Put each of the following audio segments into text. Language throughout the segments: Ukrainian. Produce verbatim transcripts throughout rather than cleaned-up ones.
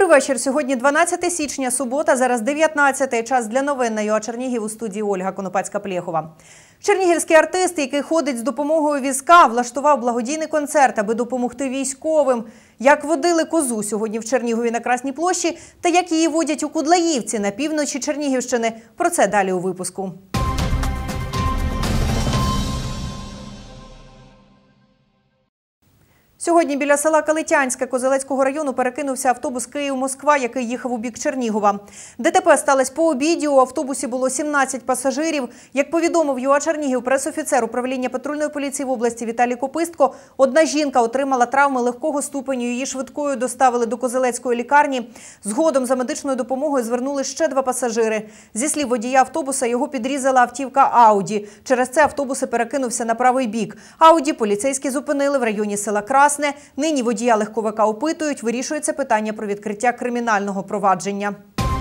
Добрий вечір. Сьогодні дванадцяте січня, субота, зараз дев'ятнадцяте. Час для новин на ЮА Чернігів, у студії Ольга Конопацька-Плєхова. Чернігівський артист, який ходить з допомогою візка, влаштував благодійний концерт, аби допомогти військовим. Як водили козу сьогодні в Чернігові на Красній площі та як її водять у Кудлаївці на півночі Чернігівщини. Про це далі у випуску. Сьогодні біля села Калитянське Козелецького району перекинувся автобус Київ-Москва, який їхав у бік Чернігова. ДТП сталося по обіді, у автобусі було сімнадцять пасажирів. Як повідомив ЮА Чернігів пресофіцер управління патрульної поліції в області Віталій Копистко, одна жінка отримала травми легкого ступеню, її швидкою доставили до Козелецької лікарні. Згодом за медичною допомогою звернули ще два пасажири. Зі слів водія автобуса, його підрізала автівка Ауді. Через це автобус перекинувся на правий бік. Ауді поліцейські зупинили в районі села Красне. Нині водія легковика опитують, вирішується питання про відкриття кримінального провадження.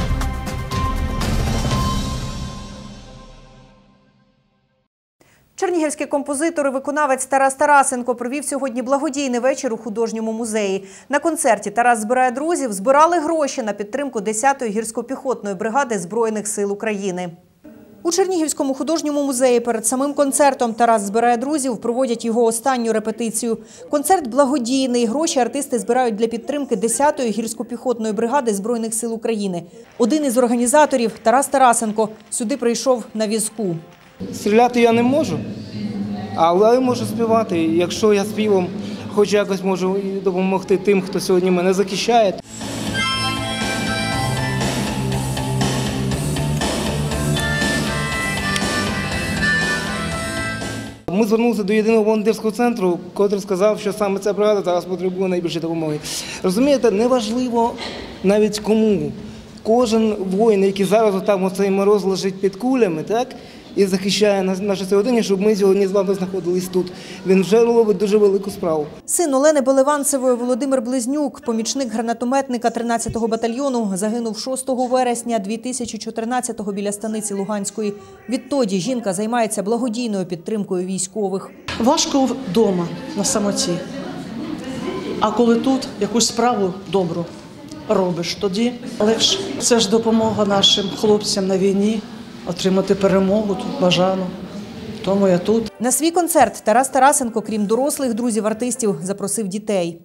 Чернігівський композитор і виконавець Тарас Тарасенко провів сьогодні благодійний вечір у художньому музеї. На концерті «Тарас збирає друзів» збирали гроші на підтримку десятої гірсько-піхотної бригади Збройних сил України. У Чернігівському художньому музеї перед самим концертом «Тарас збирає друзів» проводять його останню репетицію. Концерт благодійний. Гроші артисти збирають для підтримки десятої гірсько-піхотної бригади Збройних сил України. Один із організаторів – Тарас Тарасенко. Сюди прийшов на візку. Стріляти я не можу, але можу співати. Якщо я співом хоч якось можу допомогти тим, хто сьогодні мене захищає. Ми звернулися до єдиного волонтерського центру, який сказав, що саме ця бригада зараз потребує найбільше допомоги. Розумієте, неважливо навіть кому. Кожен воїн, який зараз там оцей мороз лежить під кулями, так, і захищає нашу сьогодення, щоб ми сьогодні з вами знаходились тут. Він вже робить дуже велику справу. Син Олени Белеванцевої Володимир Близнюк, помічник гранатометника тринадцятого батальйону, загинув шостого вересня дві тисячі чотирнадцятого біля станиці Луганської. Відтоді жінка займається благодійною підтримкою військових. Важко вдома, на самоті. А коли тут якусь справу добру робиш, тоді легше. Це ж допомога нашим хлопцям на війні. Отримати перемогу тут бажано. Тому я тут. На свій концерт Тарас Тарасенко, крім дорослих друзів артистів, запросив дітей.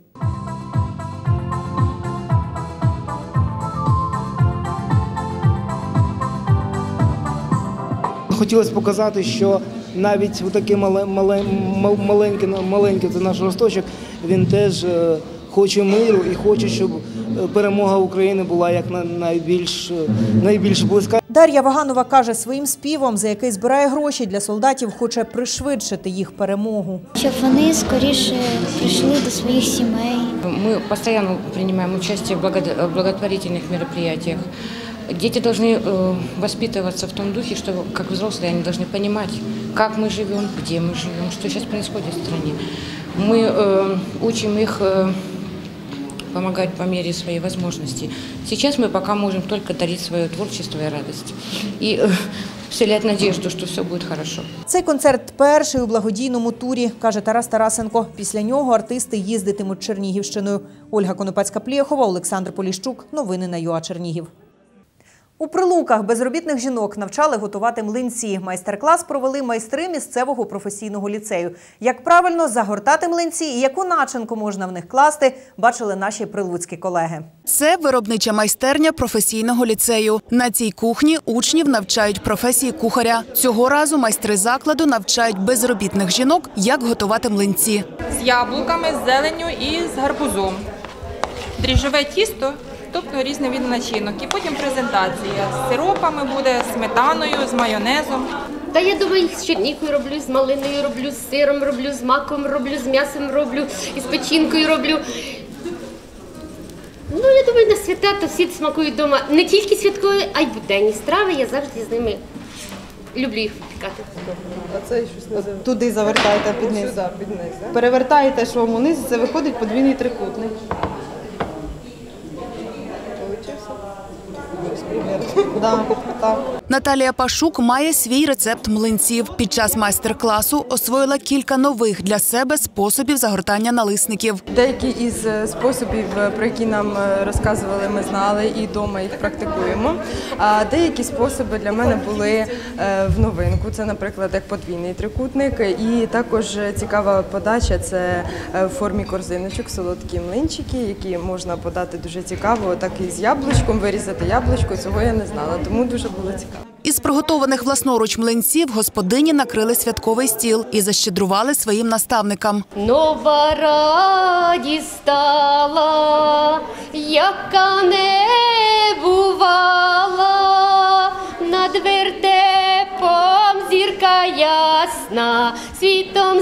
Хотілося показати, що навіть такий маленький, маленький наш росточок, він теж хоче миру і хоче, щоб перемога України була як найбільш, найбільш близька. Дар'я Ваганова каже, своїм співом, за який збирає гроші для солдатів, хоче пришвидшити їх перемогу. Щоб вони скоріше прийшли до своїх сімей. Ми постійно приймаємо участь в благотворительних мероприятиях. Дети должны э, воспитываться в том духе, что как взрослые они должны понимать, как мы живем, где мы живем, что сейчас происходит в стране. Мы э, учим их э, помогать по мере своей возможности. Сейчас мы пока можем только дарить свое творчество и радость. И э, вселять надежду, що все буде хорошо. Цей концерт перший у благодійному турі, каже Тарас Тарасенко. Після нього артисти їздитимуть Чернігівщиною. Ольга Конопацька-Плєхова, Олександр Поліщук. Новини на ЮА Чернігів. У Прилуках безробітних жінок навчали готувати млинці. Майстер-клас провели майстри місцевого професійного ліцею. Як правильно загортати млинці і яку начинку можна в них класти, бачили наші прилуцькі колеги. Це виробнича майстерня професійного ліцею. На цій кухні учнів навчають професії кухаря. Цього разу майстри закладу навчають безробітних жінок, як готувати млинці. З яблуками, з зеленню і з гарбузом. Дріжджове тісто. Тобто різні види начинок. І потім презентація. З сиропами буде, з сметаною, з майонезом. Та я думаю, з чернікою роблю, з малиною роблю, з сиром роблю, з маком роблю, з м'ясом роблю, і з печінкою роблю. Ну, я думаю, на свята то всі смакують вдома. Не тільки святкові, а й буденні страви. Я завжди з ними люблю їх випікати. А це щось називається? Туди завертаєте під низ. Сюди, під низ. Перевертаєте швом униз, це виходить подвійний трикутник. Примерно. Да, так. Наталія Пашук має свій рецепт млинців. Під час майстер-класу освоїла кілька нових для себе способів загортання налисників. Деякі із способів, про які нам розказували, ми знали і вдома їх практикуємо. А деякі способи для мене були в новинку. Це, наприклад, як подвійний трикутник. І також цікава подача – це в формі корзиночок, солодкі млинчики, які можна подати дуже цікаво, так і з яблучком, вирізати яблучко. Цього я не знала, тому дуже було цікаво. Із приготованих власноруч млинців господині накрили святковий стіл і защедрували своїм наставникам. Нова радість стала, яка не бувала, над вертепом зірка ясна, світом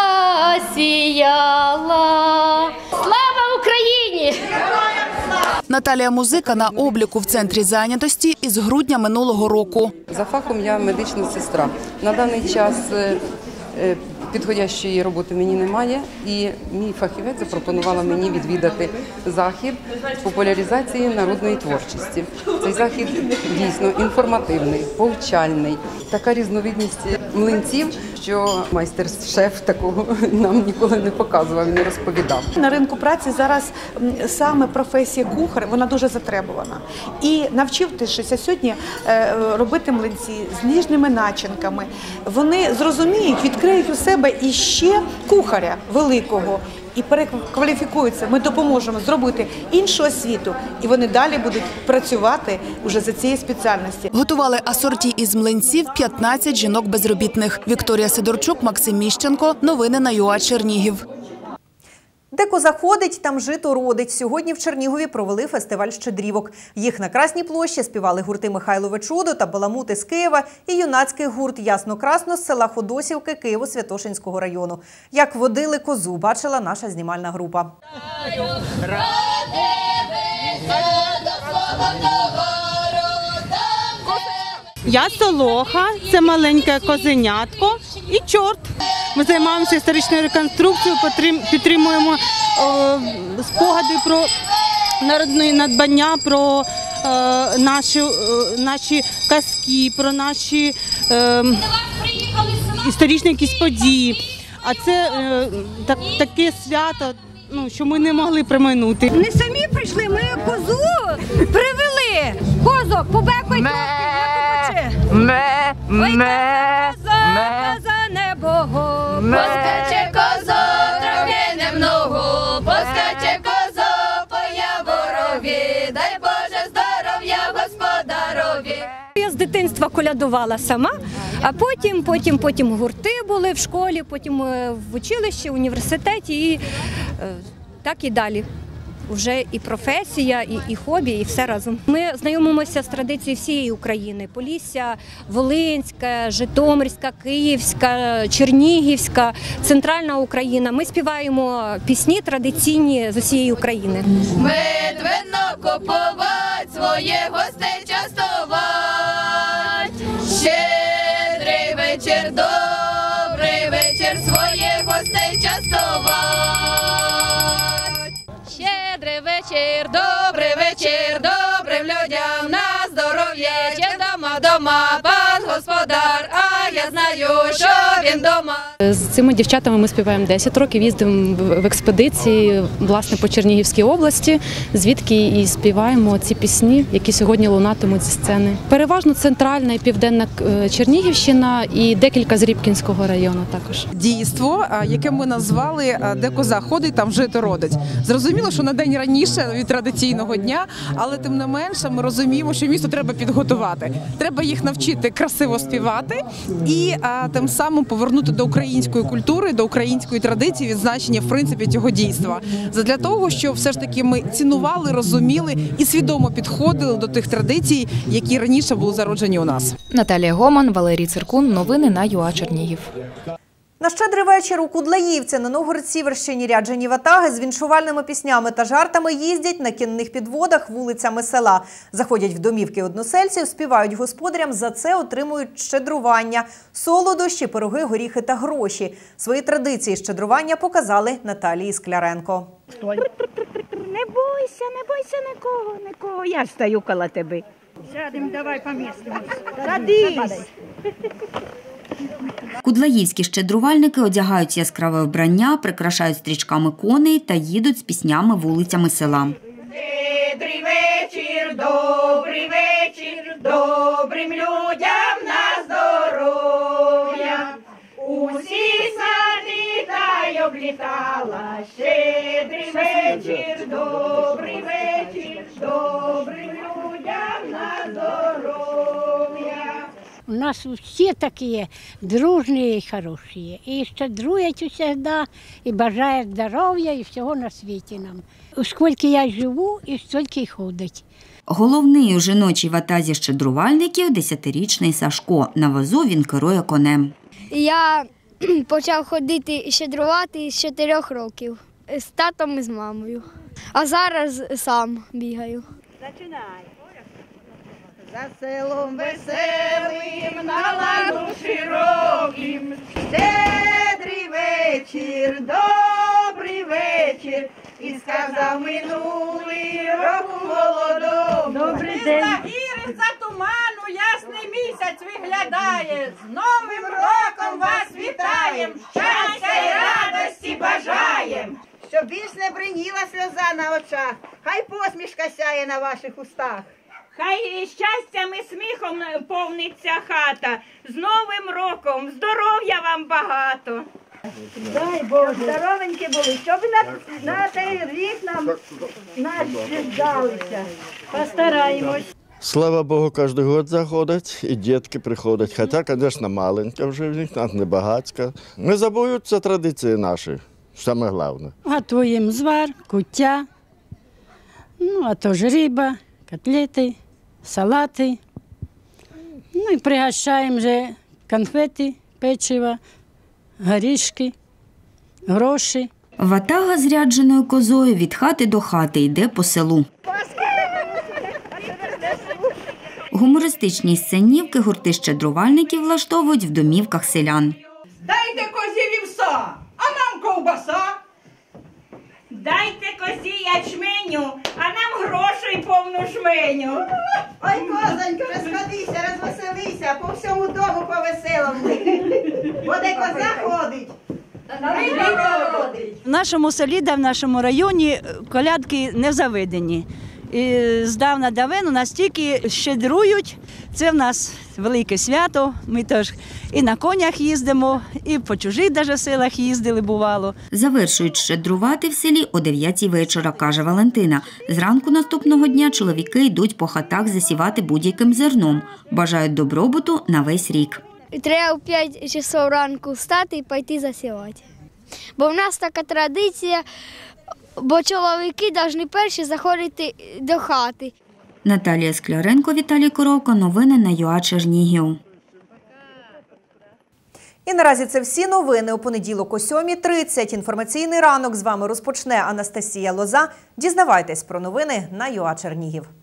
засіяла. Слава Україні! Наталія Музика на обліку в центрі зайнятості із грудня минулого року. За фахом я медична сестра. На даний час підходящої роботи мені немає, і мій фахівець запропонувала мені відвідати захід з популяризації народної творчості. Цей захід дійсно інформативний, повчальний. Така різновидність млинців, що майстер-шеф такого нам ніколи не показував, не розповідав. На ринку праці зараз саме професія кухар, вона дуже затребувана. І навчившися сьогодні робити млинці з ніжними начинками, вони зрозуміють, відкриють у себе іще кухаря великого і перекваліфікуються. Ми допоможемо зробити іншу освіту, і вони далі будуть працювати вже за цією спеціальністю. Готували асорті із млинців п'ятнадцять жінок безробітних. Вікторія Сидорчук, Максим Міщенко. Новини на ЮА Чернігів. Де коза ходить, там жито родить. Сьогодні в Чернігові провели фестиваль щедрівок. Їх на Красній площі співали гурти «Михайлове чудо» та «Баламути» з Києва і юнацький гурт «Ясно-красно» з села Ходосівки Києво-Святошинського району. Як водили козу, бачила наша знімальна група. Я Солоха, це маленьке козенятко і чорт. Ми займаємося історичною реконструкцією, підтримуємо спогади про народні надбання, про е, наші, е, наші казки, про наші е, історичні якісь події. А це е, так, таке свято, ну, що ми не могли проминути. Не самі прийшли, ми козу привели. Козо, побекуй трохи, Ме, ме, коза, коза небого. Поскаче козо, трохи немного, поскаче козо по яворові, дай Боже здоров'я господарові. Я з дитинства колядувала сама, а потім, потім, потім гурти були в школі, потім в училищі, в університеті і так і далі. Вже і професія, і, і хобі, і все разом. Ми знайомимося з традицією всієї України. Полісся, Волинська, Житомирська, Київська, Чернігівська, Центральна Україна. Ми співаємо пісні традиційні з усієї України. Медвенно купувати, своє гостей частувати. Щедрий вечір, добрий вечір, своє гостей частувати. Щедрий вечір, добрий вечір, добрим людям на здоров'я. Чи дома, дома, пан господар, а я знаю, що він дома. З цими дівчатами ми співаємо десять років, їздимо в експедиції, власне, по Чернігівській області, звідки і співаємо ці пісні, які сьогодні лунатимуть зі сцени. Переважно центральна і південна Чернігівщина і декілька з Рібкінського району також. Дійство, яке ми назвали «Де коза ходить, там жито родить». Зрозуміло, що на день раніше від традиційного дня, але тим не менше ми розуміємо, що місто треба підготувати. Треба їх навчити красиво співати і а, тим самим повернути до української культури, до української традиції відзначення, в принципі, цього дійства. Задля того, щоб все ж таки ми цінували, розуміли і свідомо підходили до тих традицій, які раніше були зароджені у нас. Наталія Гоман, Валерій Циркун. Новини на ЮА Чернігів. На щедрий вечір у Кудлаївці на Новгород-Сіверщині ряджені ватаги з віншувальними піснями та жартами їздять на кінних підводах вулицями села. Заходять в домівки односельців, співають господарям, за це отримують щедрування – солодощі, пироги, горіхи та гроші. Свої традиції щедрування показали Наталії Скляренко. Не бойся, не бойся нікого, нікого, я стою коло тебе. Сядемо, давай помістимось. Садись! Кудлаївські щедрувальники одягають яскраве вбрання, прикрашають стрічками коней та їдуть з піснями вулицями села. Щедрий вечір, добрий вечір, добрим людям на здоров'я. Усі сади та й облітала. Щедрий вечір, добрий вечір, добрим людям на здоров'я. У нас всі такі дружні і хороші. І щедрують усегда, і бажають здоров'я і всього на світі нам. Скільки я живу, і стільки й ходить. Головний у жіночій ватазі щедрувальників – десятирічний Сашко. На возу він керує конем. Я почав ходити щедрувати з чотирьох років. З татом і з мамою. А зараз сам бігаю. Починай. За селом веселим, на лану широким. Щедрий вечір, добрий вечір. І сказав минулий року молодому. Добрий день. Із гір за туману ясний місяць виглядає. З Новим роком вас вітаєм. Щастя і радості бажаєм. Щоб більш не бриніла сльоза на очах. Хай посмішка сяє на ваших устах. Хай щастям і сміхом повниться хата. З Новим роком, здоров'я вам багато. Дай Боже, здоровенькі були, щоб на, на цей рік нам наші здалися. Постараємось. Слава Богу, кожен год заходять і дітки приходять. Хоча, звісно, маленька вже в них, нас не багатська. Не забудуться традиції наші, саме головне. Готуємо звар, куття, ну, а то ж риба, котлети, салати. Ну і пригощаємо вже конфети, печиво, горішки, гроші. Ватага з рядженою козою від хати до хати йде по селу. Гумористичні сценівки гурти щедрувальників влаштовують в домівках селян. Дайте козі вівса, а нам ковбаса. Дайте козі ячменю, а нам грошей повну жменю. Ой, козонько, розходися, розвеселися, по всьому дому по-веселому. Бо де коза ходить, В нашому селі, де в нашому районі, колядки не заведені. І здавна давно настільки щедрують. Це в нас велике свято. Ми теж і на конях їздимо, і по чужих даже селах їздили, бувало. Завершують щедрувати в селі о дев'ятій вечора, каже Валентина. Зранку наступного дня чоловіки йдуть по хатах засівати будь-яким зерном. Бажають добробуту на весь рік. Треба в п'ять часов ранку встати і пойти засівати. Бо в нас така традиція, бо чоловіки повинні перші заходити до хати. Наталія Скляренко, Віталій Коровко. Новини на ЮА Чернігів. І наразі це всі новини. У понеділок о сьомій тридцять інформаційний ранок з вами розпочне Анастасія Лоза. Дізнавайтесь про новини на ЮА Чернігів.